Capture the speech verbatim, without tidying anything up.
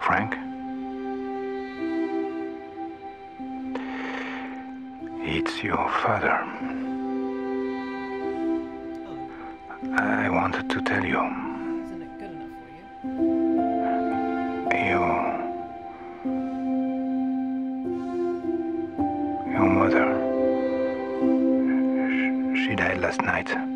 Frank? It's your father. I wanted to tell you. Isn't it good enough for you? You... Your mother. She died last night.